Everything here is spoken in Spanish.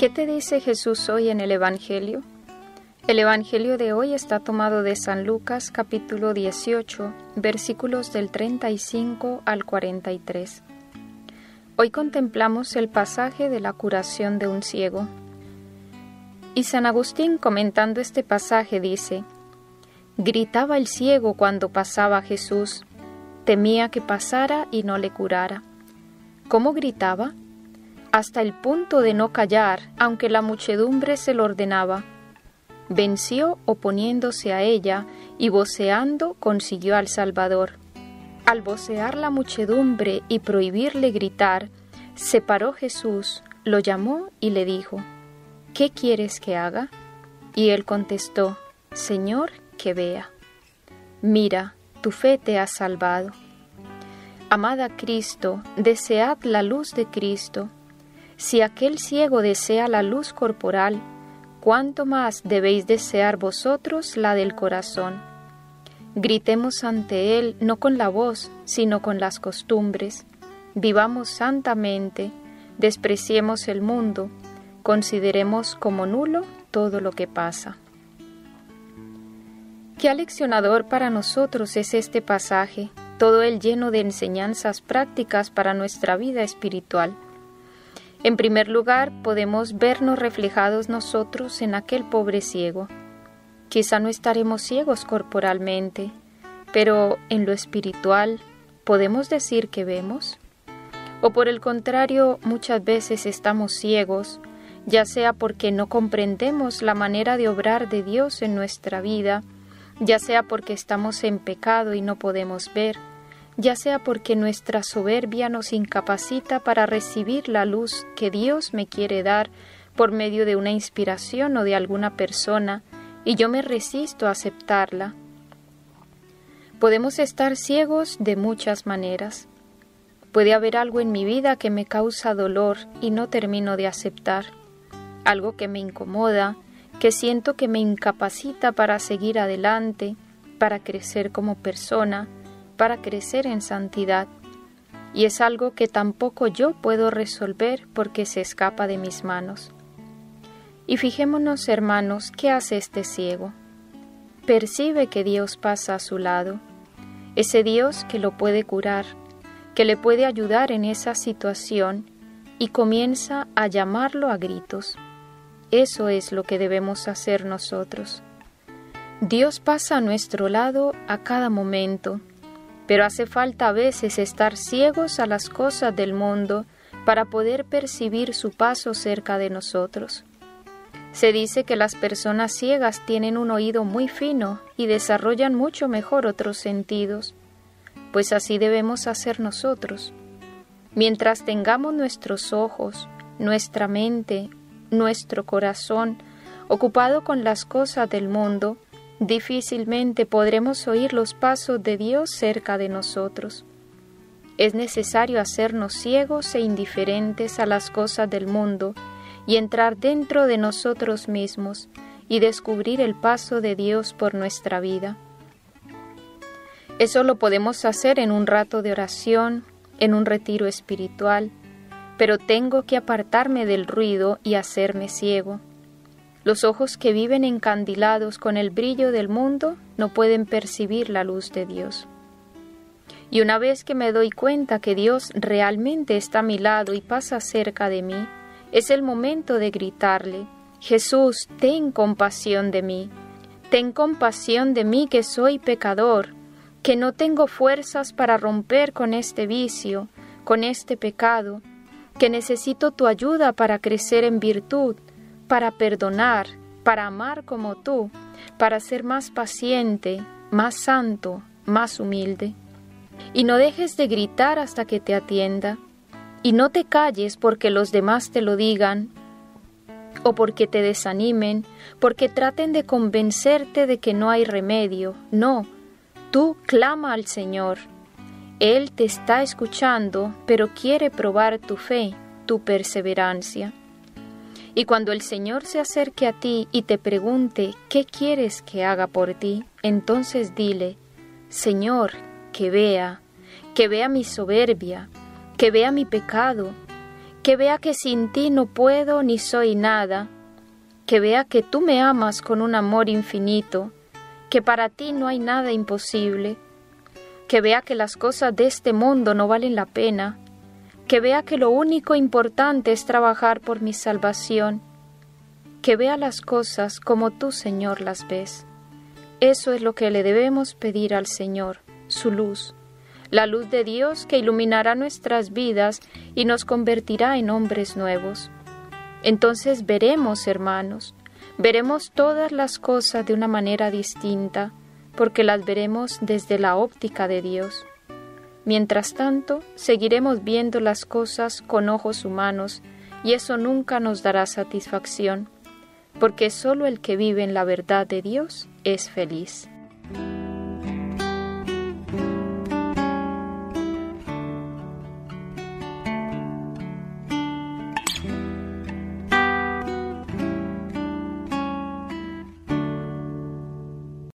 ¿Qué te dice Jesús hoy en el Evangelio? El Evangelio de hoy está tomado de San Lucas, capítulo 18, versículos del 35 al 43. Hoy contemplamos el pasaje de la curación de un ciego. Y San Agustín, comentando este pasaje, dice: gritaba el ciego cuando pasaba Jesús, temía que pasara y no le curara. ¿Cómo gritaba? Hasta el punto de no callar, aunque la muchedumbre se lo ordenaba. Venció oponiéndose a ella y voceando consiguió al Salvador. Al vocear la muchedumbre y prohibirle gritar, se paró Jesús, lo llamó y le dijo: ¿qué quieres que haga? Y él contestó: Señor, que vea. Mira, tu fe te ha salvado. Amad a Cristo, desead la luz de Cristo. Si aquel ciego desea la luz corporal, ¿cuánto más debéis desear vosotros la del corazón? Gritemos ante Él no con la voz, sino con las costumbres. Vivamos santamente, despreciemos el mundo, consideremos como nulo todo lo que pasa. Qué aleccionador para nosotros es este pasaje, todo él lleno de enseñanzas prácticas para nuestra vida espiritual. En primer lugar, podemos vernos reflejados nosotros en aquel pobre ciego. Quizá no estaremos ciegos corporalmente, pero en lo espiritual, ¿podemos decir que vemos? O por el contrario, muchas veces estamos ciegos, ya sea porque no comprendemos la manera de obrar de Dios en nuestra vida, ya sea porque estamos en pecado y no podemos ver, ya sea porque nuestra soberbia nos incapacita para recibir la luz que Dios me quiere dar por medio de una inspiración o de alguna persona, y yo me resisto a aceptarla. Podemos estar ciegos de muchas maneras. Puede haber algo en mi vida que me causa dolor y no termino de aceptar, algo que me incomoda, que siento que me incapacita para seguir adelante, para crecer como persona, para crecer en santidad, y es algo que tampoco yo puedo resolver porque se escapa de mis manos. Y fijémonos, hermanos, ¿qué hace este ciego? Percibe que Dios pasa a su lado, ese Dios que lo puede curar, que le puede ayudar en esa situación, y comienza a llamarlo a gritos. Eso es lo que debemos hacer nosotros. Dios pasa a nuestro lado a cada momento, pero hace falta a veces estar ciegos a las cosas del mundo para poder percibir su paso cerca de nosotros. Se dice que las personas ciegas tienen un oído muy fino y desarrollan mucho mejor otros sentidos, pues así debemos hacer nosotros. Mientras tengamos nuestros ojos, nuestra mente, nuestro corazón ocupado con las cosas del mundo, difícilmente podremos oír los pasos de Dios cerca de nosotros. Es necesario hacernos ciegos e indiferentes a las cosas del mundo y entrar dentro de nosotros mismos y descubrir el paso de Dios por nuestra vida. Eso lo podemos hacer en un rato de oración, en un retiro espiritual, pero tengo que apartarme del ruido y hacerme ciego. Los ojos que viven encandilados con el brillo del mundo no pueden percibir la luz de Dios. Y una vez que me doy cuenta que Dios realmente está a mi lado y pasa cerca de mí, es el momento de gritarle: Jesús, ten compasión de mí. Ten compasión de mí que soy pecador, que no tengo fuerzas para romper con este vicio, con este pecado, que necesito tu ayuda para crecer en virtud, para perdonar, para amar como tú, para ser más paciente, más santo, más humilde. Y no dejes de gritar hasta que te atienda, y no te calles porque los demás te lo digan, o porque te desanimen, porque traten de convencerte de que no hay remedio. No, tú clama al Señor. Él te está escuchando, pero quiere probar tu fe, tu perseverancia. Y cuando el Señor se acerque a ti y te pregunte ¿qué quieres que haga por ti? Entonces dile: Señor, que vea mi soberbia, que vea mi pecado, que vea que sin ti no puedo ni soy nada, que vea que tú me amas con un amor infinito, que para ti no hay nada imposible, que vea que las cosas de este mundo no valen la pena, que vea que lo único importante es trabajar por mi salvación, que vea las cosas como tú, Señor, las ves. Eso es lo que le debemos pedir al Señor, su luz, la luz de Dios que iluminará nuestras vidas y nos convertirá en hombres nuevos. Entonces veremos, hermanos, veremos todas las cosas de una manera distinta, porque las veremos desde la óptica de Dios. Mientras tanto, seguiremos viendo las cosas con ojos humanos, y eso nunca nos dará satisfacción, porque solo el que vive en la verdad de Dios es feliz.